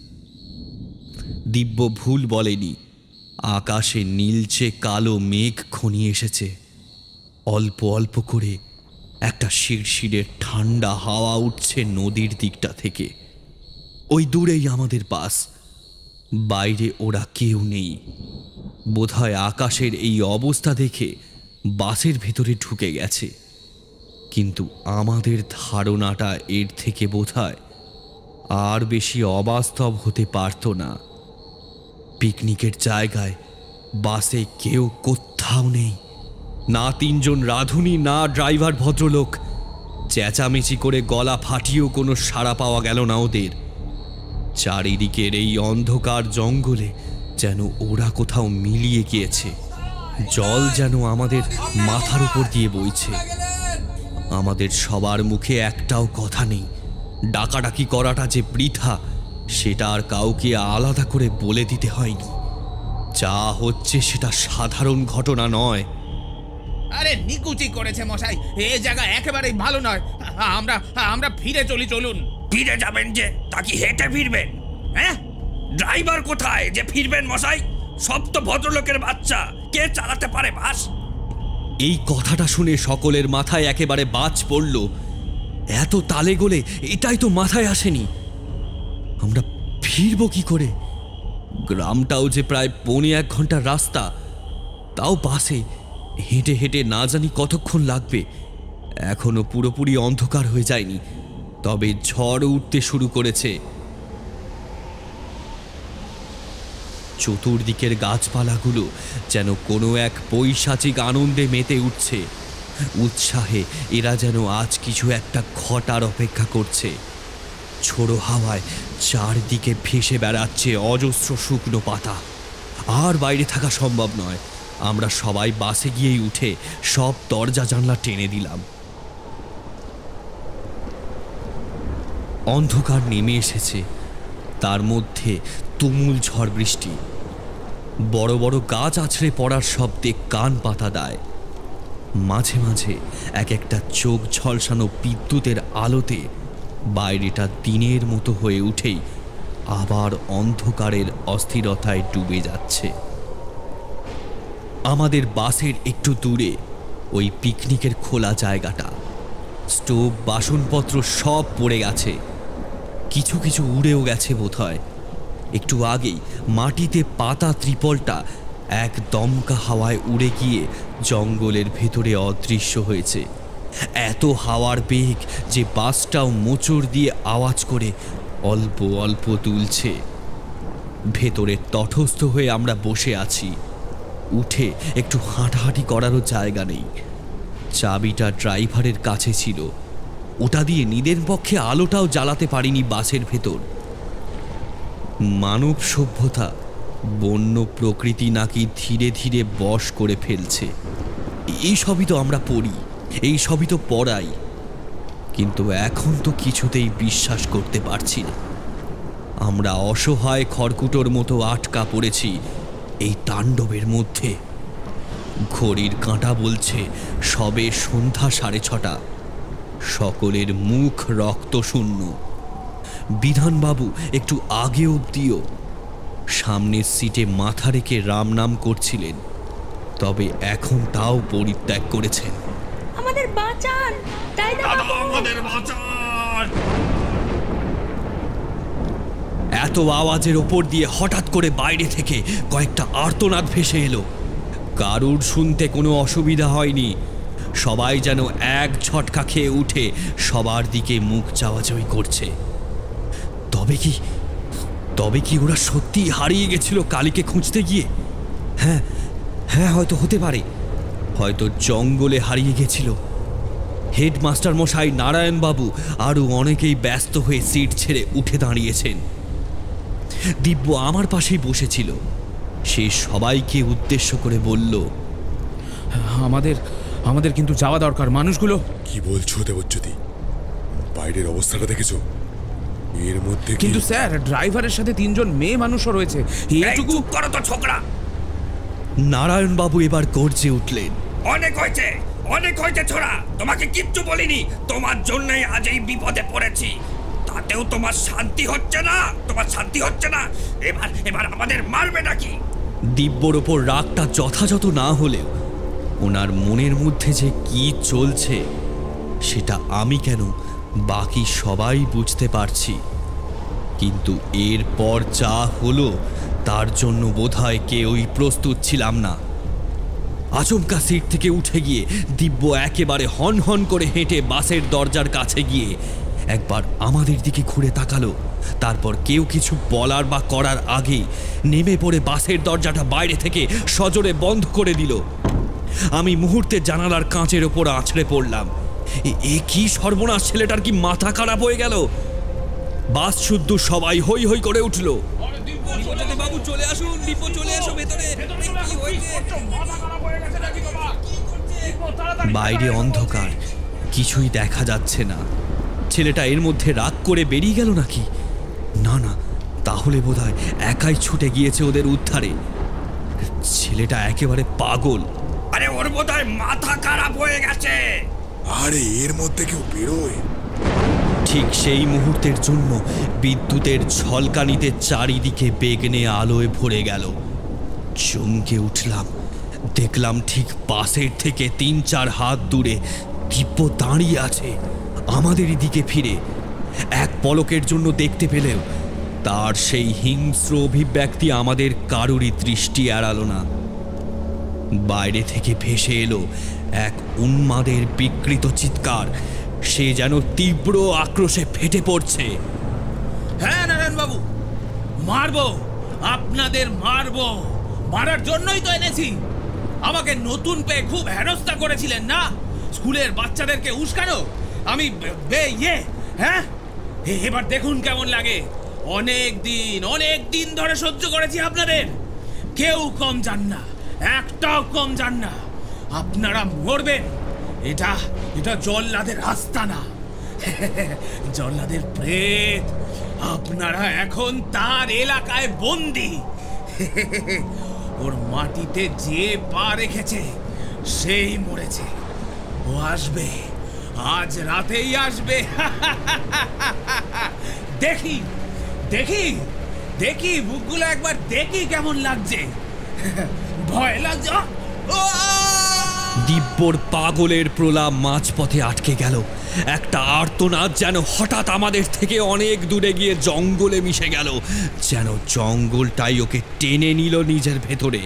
দিব্য ভুল বলেনি, আকাশে নীলচে কালো মেঘ ঘনিয়ে এসেছে। অল্প অল্প করে একটা শিরশিরে ঠান্ডা হাওয়া উঠছে নদীর দিকটা থেকে। ওই দূরেই আমাদের বাস, বাইরে ওরা কেউ নেই। বোধহয় আকাশের এই অবস্থা দেখে বাসের ভেতরে ঢুকে গেছে, কিন্তু আমাদের ধারণাটা এর থেকে বোধহয় আর বেশি অবাস্তব হতে পারত না। পিকনিকের জায়গায় বাসে কেউ কোথাও নেই, না তিনজন রাঁধুনি, না ড্রাইভার ভদ্রলোক। চেঁচামেচি করে গলা ফাটিয়েও কোনো সাড়া পাওয়া গেল না ওদের। চারিদিকের এই অন্ধকার জঙ্গলে যেন ওরা কোথাও মিলিয়ে গিয়েছে। জল যেন আমাদের মাথার উপর দিয়ে বইছে। আমাদের সবার মুখে একটাও কথা নেই। ডাকাডাকি করাটা যে বৃথা সেটা আর কাউকে আলাদা করে বলে দিতে হয়নি। যা হচ্ছে সেটা সাধারণ ঘটনা নয়। আরে নিকুচি করেছে মশাই, এই জায়গা একেবারেই ভালো নয়। আমরা আমরা ফিরে চলি, চলুন। ফিরে যাবেন যে? তা কি হেঁটে ফিরবেন? হ্যাঁ, ড্রাইভার কোথায় যে ফিরবেন মশাই? সব তো ভদ্রলোকের বাচ্চা, কে চালাতে পারে বাস? এই কথাটা শুনে সকলের মাথায় একেবারে বাজ পড়ল। এত তালে গোলে এটাই তো মাথায় আসেনি। আমরা ফিরব কি করে? গ্রামটাও যে প্রায় পৌনে এক ঘন্টার রাস্তা, তাও বাসে হেঁটে হেঁটে না জানি কতক্ষণ লাগবে। এখনো পুরোপুরি অন্ধকার হয়ে যায়নি, তবে ঝড় উঠতে শুরু করেছে। চতুর্দিকের গাছপালাগুলো যেন কোনো এক পৈশাচিক আনন্দে মেতে উঠছে। উৎসাহে এরা যেন আজ কিছু একটা ঘটার অপেক্ষা করছে। ঝোড়ো হাওয়ায় চারদিকে ভেসে বেড়াচ্ছে অজস্র শুকনো পাতা। আর বাইরে থাকা সম্ভব নয়। আমরা সবাই বাসে গিয়েই উঠে সব দরজা জানলা টেনে দিলাম। অন্ধকার নেমে এসেছে, তার মধ্যে তুমুল ঝড় বৃষ্টি। বড় বড় গাছ আছড়ে পড়ার শব্দে কান পাতা দেয়। মাঝে মাঝে এক একটা চোখ ঝলসানো বিদ্যুতের আলোতে বাইরেটা দিনের মতো হয়ে উঠেই আবার অন্ধকারের অস্থিরতায় ডুবে যাচ্ছে। আমাদের বাসের একটু দূরে ওই পিকনিকের খোলা জায়গাটা। স্টোভ, বাসনপত্র সব পড়ে গেছে, কিছু কিছু উড়েও গেছে বোধহয়। একটু আগেই মাটিতে পাতা ত্রিপলটা এক দমকা হাওয়ায় উড়ে গিয়ে জঙ্গলের ভেতরে অদৃশ্য হয়েছে। এত হাওয়ার বেগ যে বাসটাও মোচড় দিয়ে আওয়াজ করে অল্প অল্প দুলছে। ভেতরে তটস্থ হয়ে আমরা বসে আছি। উঠে একটু হাঁটাহাঁটি করারও জায়গা নেই। চাবিটা ড্রাইভারের কাছে ছিল, ওটা দিয়ে নিজের পক্ষে আলোটাও জ্বালাতে পারিনি বাসের ভেতর। মানব সভ্যতা, বন্য প্রকৃতি নাকি ধীরে ধীরে বশ করে ফেলছে। এই সবই তো আমরা পড়ি, এই সবই তো পড়াই, কিন্তু এখন তো কিছুতেই বিশ্বাস করতে পারছি না। আমরা অসহায় খড়কুটোর মতো আটকা পড়েছি এই তাণ্ডবের মধ্যে। ঘড়ির কাঁটা বলছে সবে সন্ধ্যা সাড়ে ছটা। সকলের মুখ রক্তশূন্য। বিধানবাবু একটু আগে অবধিও সামনের সিটে মাথা রেখে রাম নাম করছিলেন, তবে এখন তাও পরিত্যাগ করেছেন। আমাদের বাঁচান, আমাদের বাঁচান! এত আওয়াজের ওপর দিয়ে হঠাৎ করে বাইরে থেকে কয়েকটা আর্তনাদ ভেসে এলো। কারুর শুনতে কোনো অসুবিধা হয়নি। সবাই যেন এক ঝটকা খেয়ে উঠে সবার দিকে মুখ চাওয়াচাওয়ি করছে। তবে কি তবে কি ওরা সত্যি হারিয়ে গেছিল কালীকে খুঁজতে গিয়ে? হ্যাঁ হ্যাঁ হয়তো হতে পারে, হয়তো জঙ্গলে হারিয়ে গেছিল। হেডমাস্টার মশাই, নারায়ণবাবু আরও অনেকেই ব্যস্ত হয়ে সিট ছেড়ে উঠে দাঁড়িয়েছেন। দিব্য আমার পাশেই বসেছিল। সে সবাইকে উদ্দেশ্য করে বলল, আমাদের আমাদের কিন্তু যাওয়া দরকার। মানুষগুলো। কি বলছো দেবজ্যোতি? বাইরের অবস্থাটা দেখেছো? এর মধ্যে কি- কিন্তু স্যার, ড্রাইভারের সাথে তিনজন মেয়ে মানুষও রয়েছে। এইটুকু করো তো ছোকরা! নারায়ণবাবু এবার গর্জে উঠলেন, অনেক হয়েছে, অনেক হয়েছে ছোড়া। তোমাকে কিচ্ছু বলিনি, তোমার জন্যই আজ এই বিপদে পড়েছি। তাতেও তোমার শান্তি হচ্ছে না, তোমার শান্তি হচ্ছে না। এবার এবার আমাদের মারবে নাকি? দিব্যর ওপর রাগটা যথাযথ না হলেও ওনার মনের মধ্যে যে কি চলছে সেটা আমি কেন, বাকি সবাই বুঝতে পারছি। কিন্তু এরপর যা হলো তার জন্য বোধহয় কেউই প্রস্তুত ছিলাম না। আচমকা সিট থেকে উঠে গিয়ে দিব্য একেবারে হন হন করে হেঁটে বাসের দরজার কাছে গিয়ে একবার আমাদের দিকে ঘুরে তাকালো। তারপর কেউ কিছু বলার বা করার আগেই নেমে পড়ে বাসের দরজাটা বাইরে থেকে সজোরে বন্ধ করে দিল। আমি মুহূর্তে জানালার কাঁচের ওপর আছড়ে পড়লাম। এ কি সর্বনাশ! ছেলেটার কি মাথা খারাপ হয়ে গেল? বাস শুদ্ধ সবাই হই হই করে উঠল। বাবু চলে আসুন, দিব্য চলে এসো ভেতরে। বাইরে অন্ধকার, কিছুই দেখা যাচ্ছে না। ছেলেটা এর মধ্যে রাগ করে বেরিয়ে গেল নাকি? না না, তাহলে বোধহয় একাই ছুটে গিয়েছে ওদের উদ্ধারে। ছেলেটা একেবারে পাগল। আরে ওর বোধহয় মাথা খারাপ হয়ে গেছে। আরে এর মধ্যে কেউ বেরোয়। ঠিক সেই মুহূর্তের জন্য বিদ্যুতের ঝলকানিতে চারিদিকে বেগনে আলোয় ভরে গেল। চমকে উঠলাম, দেখলাম ঠিক পাশের থেকে তিন চার হাত দূরে দিব্য দাঁড়িয়ে আছে আমাদেরই দিকে ফিরে। এক পলকের জন্য দেখতে পেলেও তার সেই হিংস্র অভিব্যক্তি আমাদের কারোরই দৃষ্টি এড়ালো না। বাইরে থেকে ভেসে এলো এক উন্মাদের বিকৃত চিৎকার। সে যেন তীব্র আক্রোশে ফেটে পড়ছে। হ্যাঁ নারায়ণবাবু, মারবো, আপনাদের মারবো, মারার জন্যই তো এনেছি। আমাকে নতুন পেয়ে খুব হেনস্থা করেছিলেন না, স্কুলের বাচ্চাদেরকে উস্কানো। আমি বে ইয়ে হ্যাঁ, এবার দেখুন কেমন লাগে। অনেক দিন অনেক দিন ধরে সহ্য করেছি আপনাদের, কেউ কম যান না, একটাও কম যান না। আপনারা মরবেন, এটা এটা জল্লাদের আস্তানা, জল্লাদের প্রেত। আপনারা এখন তার এলাকায় বন্দী। ওর মাটিতে যে পা রেখেছে সেই মরেছে। ও আসবে, আজ রাতেই আসবে। দেখি দেখি দেখি বুকগুলো একবার দেখি কেমন লাগছে। ভয় লাগছে। দিব্যর পাগলের প্রলাপ মাঝপথে আটকে গেল। একটা আর্তনাদ যেন হঠাৎ আমাদের থেকে অনেক দূরে গিয়ে জঙ্গলে মিশে গেল, যেন জঙ্গলটাই ওকে টেনে নিল নিজের ভেতরে।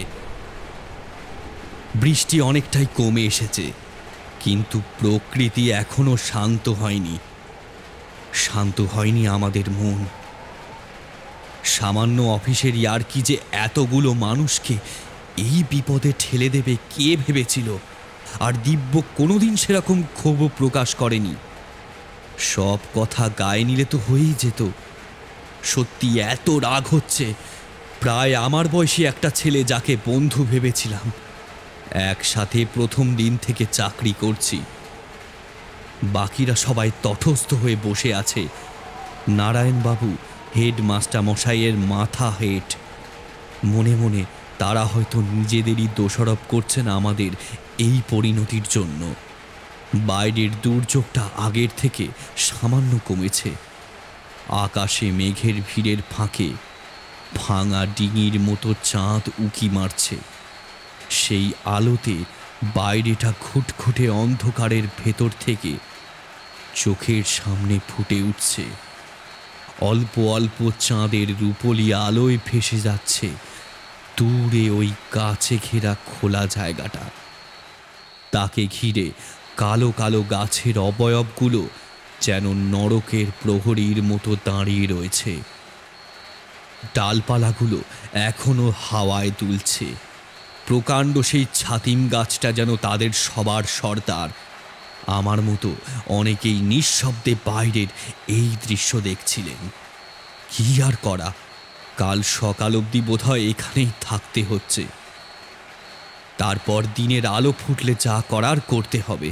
বৃষ্টি অনেকটাই কমে এসেছে, কিন্তু প্রকৃতি এখনো শান্ত হয়নি। শান্ত হয়নি আমাদের মন। সামান্য অফিসের ইয়ার্কি যে এতগুলো মানুষকে এই বিপদে ঠেলে দেবে কে ভেবেছিল? আর দিব্য কোনোদিন সেরকম ক্ষোভ প্রকাশ করেনি। সব কথা গায়ে নিলে তো হয়েই যেত। সত্যি এত রাগ হচ্ছে, প্রায় আমার বয়সী একটা ছেলে যাকে বন্ধু ভেবেছিলাম। একসাথে প্রথম দিন থেকে চাকরি করছি। বাকিরা সবাই তটস্থ হয়ে বসে আছে। নারায়ণবাবু হেডমাস্টার মশাইয়ের মাথা হেট। মনে মনে তারা হয়তো নিজেদেরই দোষারোপ করছেন আমাদের এই পরিণতির জন্য। বাইরের দুর্যোগটা আগের থেকে সামান্য কমেছে। আকাশে মেঘের ভিড়ের ফাঁকে ভাঙা ডিঙির মতো চাঁদ উকি মারছে। সেই আলোতে বাইরেটা ঘুটঘুটে অন্ধকারের ভেতর থেকে চোখের সামনে ফুটে উঠছে। অল্প অল্প চাঁদের রূপলি আলোয় ভেসে যাচ্ছে দূরে ওই গাছে ঘেরা খোলা জায়গাটা। তাকে ঘিরে কালো কালো গাছের অবয়বগুলো যেন নরকের প্রহরীর মতো দাঁড়িয়ে রয়েছে। ডালপালাগুলো এখনো হাওয়ায় দুলছে। প্রকাণ্ড সেই ছাতিম গাছটা যেন তাদের সবার সর্দার। আমার মতো অনেকেই নিঃশব্দে বাইরের এই দৃশ্য দেখছিলেন। কি আর করা, কাল সকাল অবধি বোধহয় এখানেই থাকতে হচ্ছে। তারপর দিনের আলো ফুটলে যা করার করতে হবে।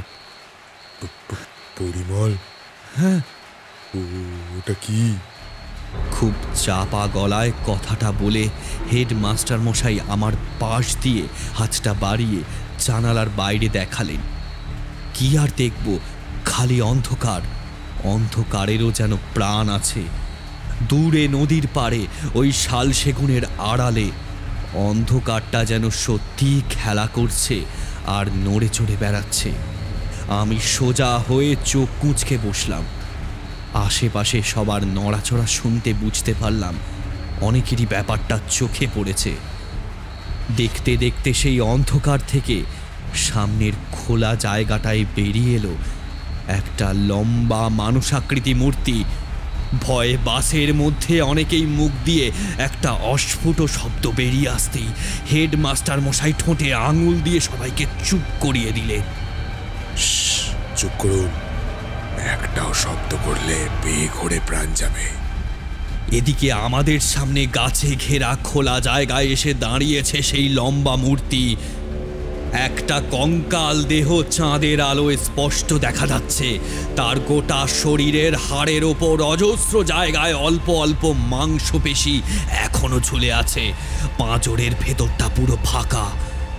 পরিমল, হ্যাঁ, ওটা কি? খুব চাপা গলায় কথাটা বলে হেডমাস্টার মশাই আমার পাশ দিয়ে হাতটা বাড়িয়ে জানালার বাইরে দেখালেন। কি আর দেখব, খালি অন্ধকার। অন্ধকারেরও যেন প্রাণ আছে। দূরে নদীর পাড়ে ওই শাল সেগুনের আড়ালে অন্ধকারটা যেন সত্যিই খেলা করছে আর নড়ে চড়ে বেড়াচ্ছে। আমি সোজা হয়ে চোখ কুঁচকে বসলাম। আশেপাশে সবার নড়াচড়া শুনতে বুঝতে পারলাম অনেকেরই ব্যাপারটা চোখে পড়েছে। দেখতে দেখতে সেই অন্ধকার থেকে সামনের খোলা জায়গাটায় বেরিয়ে এলো একটা লম্বা মানুষাকৃতি মূর্তি। ভয়ে বাসের মধ্যে অনেকেই মুখ দিয়ে একটা অস্ফুট শব্দ বেরিয়ে আসতেই হেডমাস্টার মশাই ঠোঁটে আঙুল দিয়ে সবাইকে চুপ করিয়ে দিলেন। চুপ করুন, একটাও শব্দ করলে বেঘোরে প্রাণ যাবে। এদিকে আমাদের সামনে গাছে ঘেরা খোলা জায়গায় এসে দাঁড়িয়েছে সেই লম্বা মূর্তি। একটা কঙ্কাল দেহ চাঁদের আলোয় স্পষ্ট দেখা যাচ্ছে। তার গোটা শরীরের হাড়ের ওপর অজস্র জায়গায় অল্প অল্প মাংসপেশি এখনো ঝুলে আছে। পাঁজরের ভেতরটা পুরো ফাঁকা।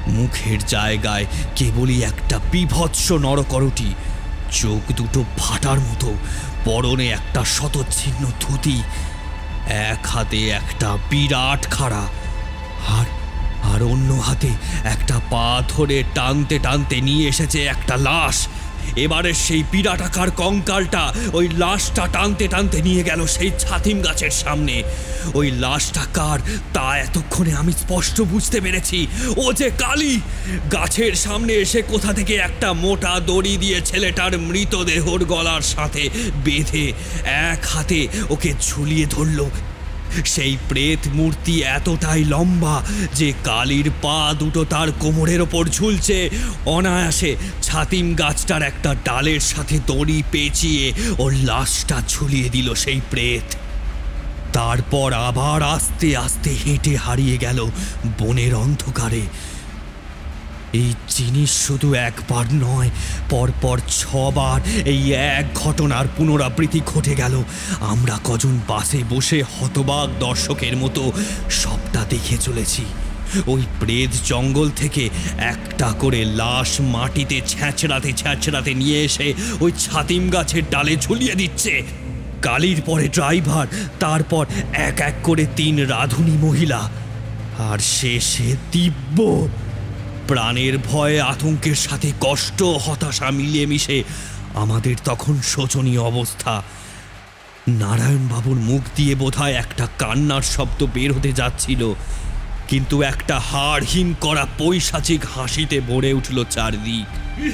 মুখের জায়গায় কেবলই একটা বীভৎস নরকরটি, চোখ দুটো ফাটার মতো, পরনে একটা শতচ্ছিন্ন ধুতি, এক হাতে একটা বিরাট খাড়া, আর আর অন্য হাতে একটা পা ধরে টানতে টানতে নিয়ে এসেছে একটা লাশ। এবারে সেই বিরাটাকার কঙ্কালটা ওই লাশটা টানতে টানতে নিয়ে গেল সেই ছাতিম গাছের সামনে। ওই লাশটা কার তা এতক্ষণে আমি স্পষ্ট বুঝতে পেরেছি। ও যে কালী! গাছের সামনে এসে কোথা থেকে একটা মোটা দড়ি দিয়ে ছেলেটার মৃতদেহর গলার সাথে বেঁধে এক হাতে ওকে ঝুলিয়ে ধরল। সেই প্রেত মূর্তি এতটাই লম্বা যে কালীর পা দুটো তার কোমরের ওপর ঝুলছে। অনায়াসে ছাতিম গাছটার একটা ডালের সাথে দড়ি পেঁচিয়ে ওর লাশটা ঝুলিয়ে দিল সেই প্রেত। তারপর আবার আস্তে আস্তে হেঁটে হারিয়ে গেল বনের অন্ধকারে। এই জিনিস শুধু একবার নয়, পরপর ছবার এই এক ঘটনার পুনরাবৃত্তি ঘটে গেল। আমরা কজন বাসে বসে হতবাক দর্শকের মতো সবটা দেখে চলেছি। ওই প্রেত জঙ্গল থেকে একটা করে লাশ মাটিতে ছ্যাঁচড়াতে ছ্যাঁচড়াতে নিয়ে এসে ওই ছাতিম গাছের ডালে ঝুলিয়ে দিচ্ছে। কালীর পরে ড্রাইভার, তারপর এক এক করে তিন রাঁধুনি মহিলা, আর শেষে দিব্য। প্রাণের ভয়ে আতঙ্কের সাথে কষ্ট হতাশা মিলিয়ে মিশে আমাদের তখন শোচনীয় অবস্থা। নারায়ণবাবুর মুখ দিয়ে বোধহয় একটা কান্নার শব্দ বের হতে যাচ্ছিল, কিন্তু একটা হাড়হিম করা পৈশাচিক হাসিতে ভরে উঠল চারদিক।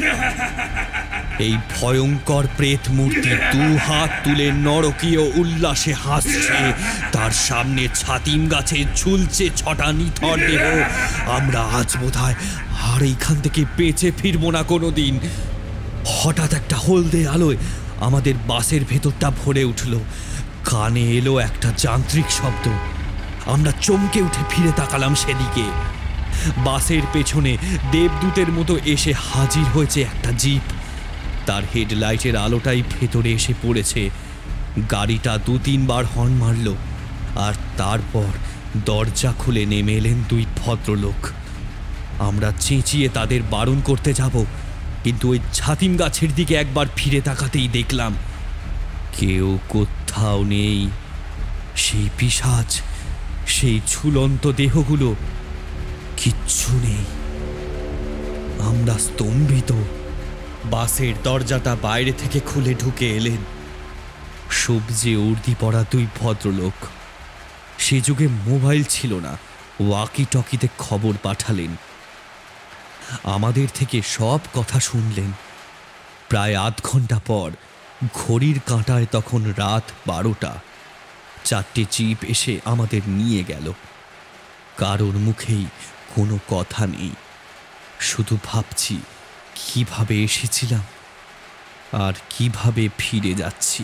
এই ভয়ঙ্কর প্রেত মূর্তি দু হাত তুলে নরকীয় উল্লাসে হাসছে। তার সামনে ছাতিম গাছে ঝুলছে ছটা নিথর দেহ। আমরা আজ বোধহয় আর এইখান থেকে বেঁচে ফিরবো না কোনো দিন। হঠাৎ একটা হলদে আলোয় আমাদের বাসের ভেতরটা ভরে উঠল। কানে এলো একটা যান্ত্রিক শব্দ। আমরা চমকে উঠে ফিরে তাকালাম সেদিকে। বাসের পেছনে দেবদূতের মতো এসে হাজির হয়েছে একটা জিপ। তার হেডলাইটের আলোটাই ভেতরে এসে পড়েছে। গাড়িটা দু তিনবার হর্ন মারল, আর তারপর দরজা খুলে নেমে এলেন দুই ভদ্রলোক। আমরা চেঁচিয়ে তাদের বারণ করতে যাব, কিন্তু ওই ছাতিম গাছের দিকে একবার ফিরে তাকাতেই দেখলাম কেউ কোথাও নেই। সেই পিশাচ, সেই ঝুলন্ত দেহগুলো, কিচ্ছু নেই। আমরা স্তম্ভিত। বাসের দরজাটা বাইরে থেকে খুলে ঢুকে এলেন সবজে উর্দি পরা দুই ভদ্রলোক। সে যুগে মোবাইল ছিল না, ওয়াকি টকিতে খবর পাঠালেন। আমাদের থেকে সব কথা শুনলেন। প্রায় আধ ঘন্টা পর ঘড়ির কাঁটায় তখন রাত বারোটা। চারটে জিপ এসে আমাদের নিয়ে গেল। কারোর মুখেই কোনো কথা নেই, শুধু ভাবছি কিভাবে এসেছিলাম আর কিভাবে ফিরে যাচ্ছি।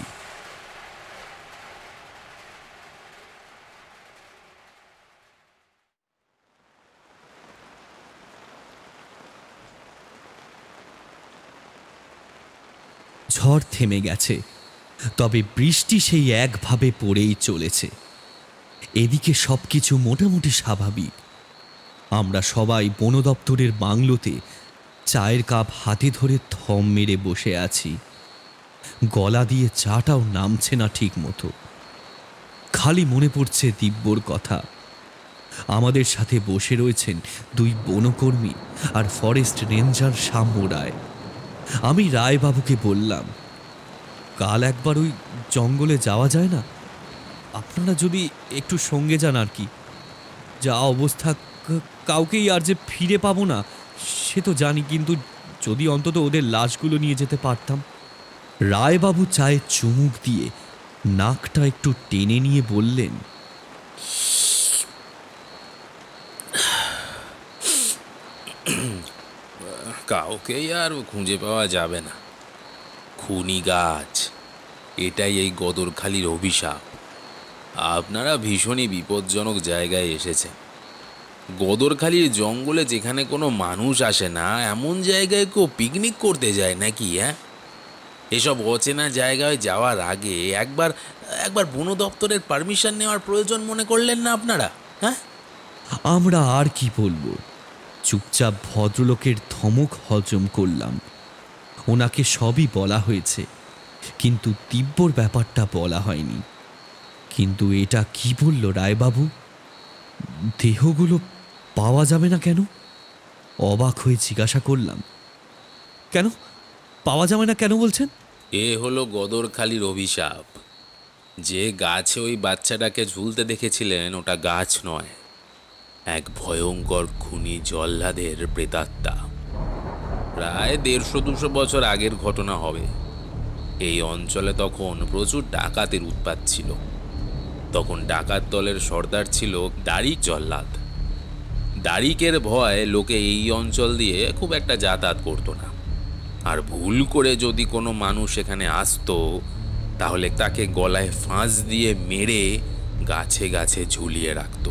ঝড় থেমে গেছে, তবে বৃষ্টি সেই একভাবে পড়েই চলেছে। এদিকে সবকিছু মোটামুটি স্বাভাবিক। আমরা সবাই বন দপ্তরের বাংলোতে চায়ের কাপ হাতে ধরে থম মেরে বসে আছি। গলা দিয়ে চাটাও নামছে না ঠিক মতো। খালি মনে পড়ছে দিব্যর কথা। আমাদের সাথে বসে রয়েছেন দুই বনকর্মী আর ফরেস্ট রেঞ্জার সাম্য রায়। আমি রায়বাবুকে বললাম, কাল একবার ওই জঙ্গলে যাওয়া যায় না? আপনারা যদি একটু সঙ্গে যান আর কি। যা অবস্থা, কাউকেই আর যে ফিরে পাবো না সে তো জানি, কিন্তু যদি অন্তত ওদের লাশগুলো নিয়ে যেতে পারতাম। রায়বাবু চায়ে চুমুক দিয়ে নাকটা একটু টেনে নিয়ে বললেন, কাউকেই আর খুঁজে পাওয়া যাবে না। খুনি গাছ, এটাই এই গদরখালির অভিশাপ। আপনারা ভীষণই বিপজ্জনক জায়গায় এসেছেন। গদরখালির জঙ্গলে যেখানে কোনো মানুষ আসে না, এমন জায়গায় কেউ পিকনিক করতে যায় নাকি? হ্যাঁ, এসব অচেনা জায়গায় যাওয়ার আগে একবার একবার বন দপ্তরের পারমিশন নেওয়ার প্রয়োজন মনে করলেন না আপনারা? হ্যাঁ, আমরা আর কি বলবো। চুপচাপ ভদ্রলোকের ধমক হজম করলাম। ওনাকে সবই বলা হয়েছে, কিন্তু তিব্বর ব্যাপারটা বলা হয়নি। কিন্তু এটা কি বলল রায়বাবু? দেহগুলো পাওয়া যাবে না কেন? অবাক হয়ে জিজ্ঞাসা করলাম, কেন পাওয়া যাবে না কেন বলছেন? এ হলো গদরখালির অভিশাপ। যে গাছে ওই বাচ্চাটাকে ঝুলতে দেখেছিলেন ওটা গাছ নয়, এক ভয়ঙ্কর খুনি জল্লাদের প্রেতাত্মা। প্রায় দেড়শো দুশো বছর আগের ঘটনা হবে। এই অঞ্চলে তখন প্রচুর ডাকাতের উৎপাত ছিল। তখন ডাকাত দলের সর্দার ছিল দারিক জল্লাদ। দারিকের ভয় লোকে এই অঞ্চল দিয়ে খুব একটা যাতায়াত করতো না, আর ভুল করে যদি কোনো মানুষ এখানে আসতো তাহলে তাকে গলায় ফাঁস দিয়ে মেরে গাছে গাছে ঝুলিয়ে রাখত।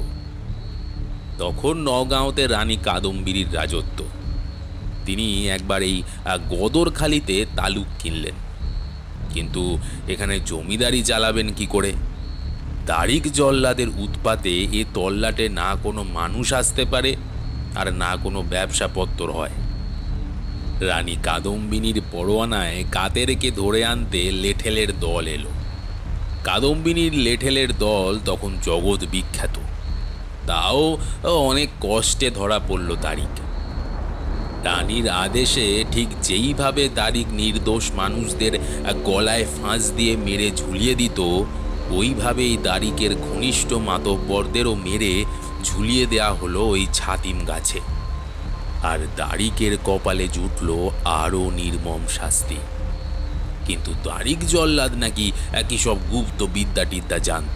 তখন নওগাঁওতে রানী কাদম্বিনীর রাজত্ব। তিনি একবার এই গদরখালিতে তালুক কিনলেন, কিন্তু এখানে জমিদারি চালাবেন কি করে? দারিক জল্লাদের উৎপাতে এ তল্লাটে না কোনো মানুষ আসতে পারে আর না কোনো ব্যবসাপত্র হয়। রানী কাদম্বিনীর পরোয়ানায় কাদেরকে ধরে আনতে লেঠেলের দল এলো। কাদম্বিনীর লেঠেলের দল তখন জগৎ বিখ্যাত। তাও অনেক কষ্টে ধরা পড়ল দারিক। রানীর আদেশে ঠিক যেইভাবে দারিক নির্দোষ মানুষদের গলায় ফাঁস দিয়ে মেরে ঝুলিয়ে দিত, ওইভাবেই দারিকের ঘনিষ্ঠ মাতব্বরদেরও মেরে ঝুলিয়ে দেয়া হলো ওই ছাতিম গাছে। আর দারিকের কপালে জুটল আরও নির্মম শাস্তি। কিন্তু দারিক জল্লাদ নাকি একই সব গুপ্ত বিদ্যা টিদ্যা জানত।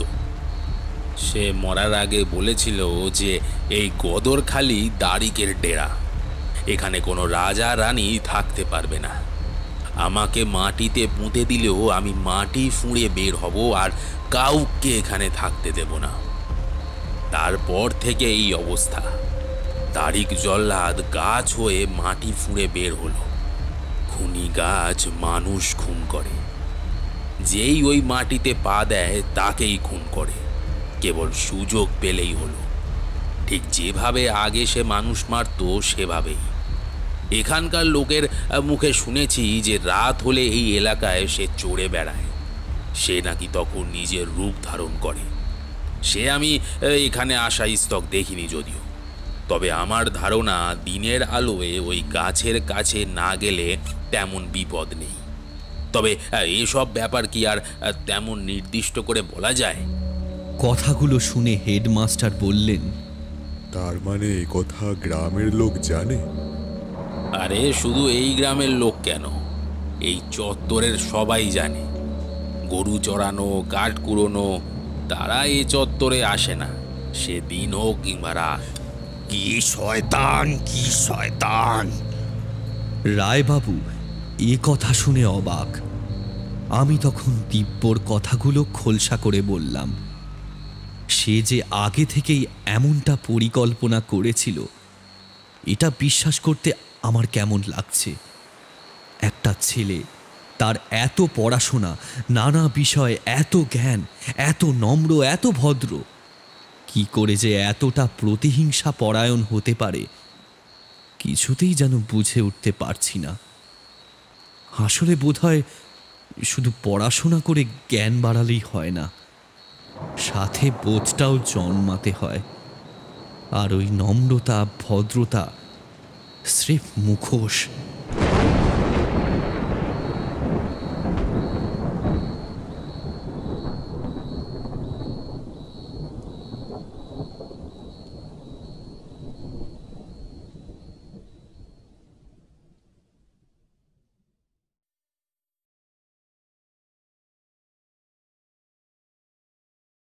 সে মরার আগে বলেছিল যে এই গদরখালি দারিকের ডেরা, এখানে কোনো রাজা রানী থাকতে পারবে না। আমাকে মাটিতে পুঁতে দিলেও আমি মাটি ফুঁড়ে বের হব, আর কাউকে এখানে থাকতে দেব না। তারপর থেকে এই অবস্থা। দারিক জল্লাদ গাছ হয়ে মাটি ফুঁড়ে বের হলো। খুনি গাছ মানুষ খুন করে, যেই ওই মাটিতে পা দেয় তাকেই খুন করে, কেবল সুযোগ পেলেই হলো। ঠিক যেভাবে আগে সে মানুষ মারত সেভাবেই। এখানকার লোকের মুখে শুনেছি যে রাত হলে এই এলাকায় সে চড়ে বেড়ায়। সে নাকি তখন নিজের রূপ ধারণ করে। সে আমি এখানে আসা স্তক দেখিনি যদিও, তবে আমার ধারণা দিনের আলোয় ওই গাছের কাছে না গেলে তেমন বিপদ নেই। তবে এসব ব্যাপার কি আর তেমন নির্দিষ্ট করে বলা যায়? কথাগুলো শুনে হেডমাস্টার বললেন, তার মানে এই কথা গ্রামের লোক জানে? আরে শুধু এই গ্রামের লোক কেন, এই চত্বরের সবাই জানে। গরু চড়ানো, কাঠ কুড়োনো, তারা এই চত্বরে আসে না, সে দিন হোক কিংবা রাত। কি শয়তান, কি শয়তান! রায়বাবু এ কথা শুনে অবাক। আমি তখন দিব্যর কথাগুলো খোলসা করে বললাম। সে যে আগে থেকেই এমনটা পরিকল্পনা করেছিল, এটা বিশ্বাস করতে আমার কেমন লাগছে। একটা ছেলে, তার এত পড়াশোনা, নানা বিষয়ে এত জ্ঞান, এত নম্র, এত ভদ্র, কি করে যে এতটা প্রতিহিংসা পরায়ণ হতে পারে কিছুতেই যেন বুঝে উঠতে পারছি না। আসলে বোধহয় শুধু পড়াশোনা করে জ্ঞান বাড়ালেই হয় না, সাথে বোধটাও জন্মাতে হয়। আর ওই নম্রতা, ভদ্রতা স্রেফ মুখোশ।